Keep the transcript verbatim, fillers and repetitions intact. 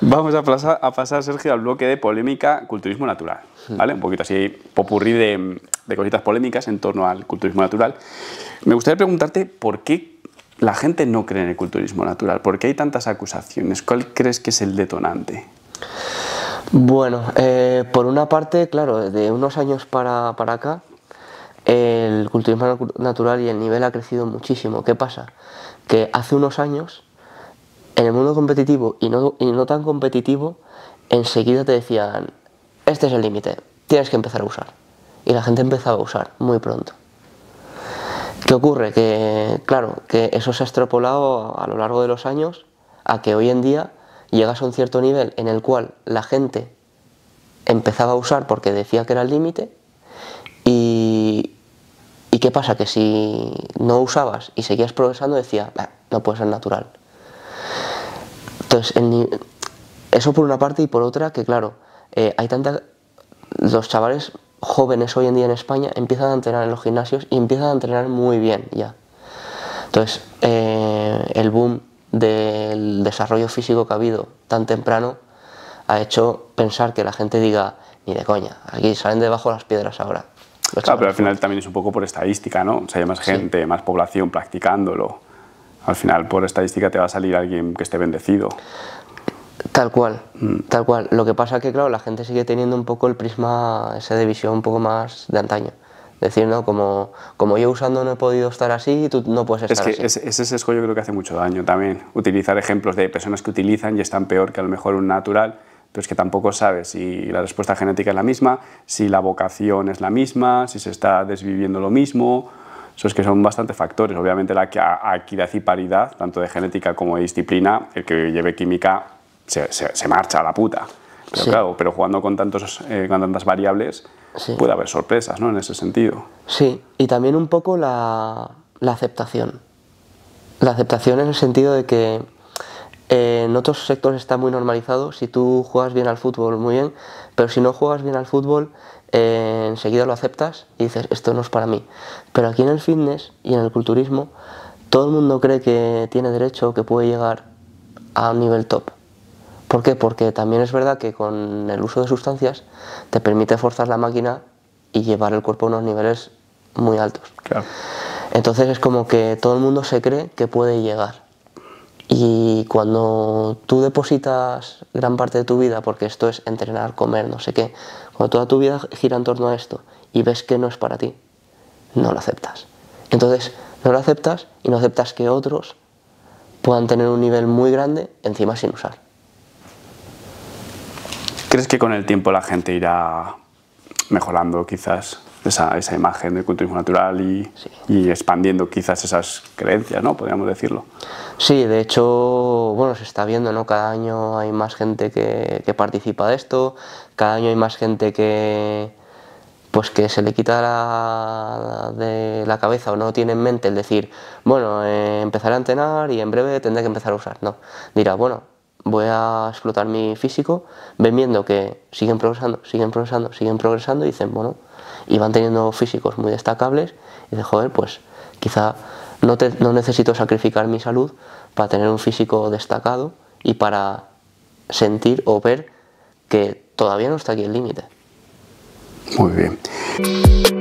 Vamos a pasar, a pasar, Sergio, al bloque de polémica, culturismo natural, ¿vale? Un poquito así, popurrí de, de cositas polémicas en torno al culturismo natural. Me gustaría preguntarte por qué la gente no cree en el culturismo natural, por qué hay tantas acusaciones, ¿cuál crees que es el detonante? Bueno, eh, por una parte, claro, de unos años para, para acá, el culturismo natural y el nivel ha crecido muchísimo. ¿Qué pasa? Que hace unos años, en el mundo competitivo y no, y no tan competitivo, enseguida te decían, este es el límite, tienes que empezar a usar. Y la gente empezaba a usar muy pronto. ¿Qué ocurre? Que, claro, que eso se ha extrapolado a lo largo de los años a que hoy en día llegas a un cierto nivel en el cual la gente empezaba a usar porque decía que era el límite y, y ¿qué pasa? Que si no usabas y seguías progresando decía, nah, no puede ser natural. Entonces, el, eso por una parte, y por otra que claro, eh, hay tanta, los chavales jóvenes hoy en día en España empiezan a entrenar en los gimnasios y empiezan a entrenar muy bien ya. Entonces, eh, el boom del desarrollo físico que ha habido tan temprano ha hecho pensar que la gente diga, ni de coña, aquí salen debajo las piedras ahora. Claro, pero al final también es un poco por estadística, ¿no? O sea, hay más gente, sí, más población practicándolo. Al final, por estadística, te va a salir alguien que esté bendecido. Tal cual, mm. tal cual. Lo que pasa es que, claro, la gente sigue teniendo un poco el prisma ese de visión un poco más de antaño. Decir, ¿no? Como, como yo usando no he podido estar así, tú no puedes estar así. Es que así. Ese, ese sesgo yo creo que hace mucho daño también. Utilizar ejemplos de personas que utilizan y están peor que a lo mejor un natural, pero es que tampoco sabes si la respuesta genética es la misma, si la vocación es la misma, si se está desviviendo lo mismo. Eso es que son bastantes factores. Obviamente la equidad y paridad, tanto de genética como de disciplina, el que lleve química se, se, se marcha a la puta. Pero sí, claro, pero jugando con, tantos, eh, con tantas variables, sí, puede haber sorpresas, ¿no? En ese sentido. Sí, y también un poco la, la aceptación. La aceptación en el sentido de que eh, en otros sectores está muy normalizado. Si tú juegas bien al fútbol, muy bien, pero si no juegas bien al fútbol, eh, enseguida lo aceptas y dices, esto no es para mí. Pero aquí en el fitness y en el culturismo, todo el mundo cree que tiene derecho, que puede llegar a un nivel top. ¿Por qué? Porque también es verdad que con el uso de sustancias te permite forzar la máquina y llevar el cuerpo a unos niveles muy altos. Claro. Entonces es como que todo el mundo se cree que puede llegar. Y cuando tú depositas gran parte de tu vida, porque esto es entrenar, comer, no sé qué, cuando toda tu vida gira en torno a esto y ves que no es para ti, no lo aceptas. Entonces no lo aceptas y no aceptas que otros puedan tener un nivel muy grande encima sin usar. ¿Crees que con el tiempo la gente irá mejorando quizás esa, esa imagen del culturismo natural y, sí, y expandiendo quizás esas creencias, ¿no? Podríamos decirlo. Sí, de hecho, bueno, se está viendo, ¿no? Cada año hay más gente que, que participa de esto, cada año hay más gente que, pues que se le quita la, de la cabeza o no tiene en mente el decir, bueno, eh, empezaré a entrenar y en breve tendré que empezar a usar. No, dirá, bueno, voy a explotar mi físico, ven viendo que siguen progresando, siguen progresando, siguen progresando y dicen, bueno, y van teniendo físicos muy destacables y dicen, joder, pues quizá no, te, no necesito sacrificar mi salud para tener un físico destacado y para sentir o ver que todavía no está aquí el límite. Muy bien.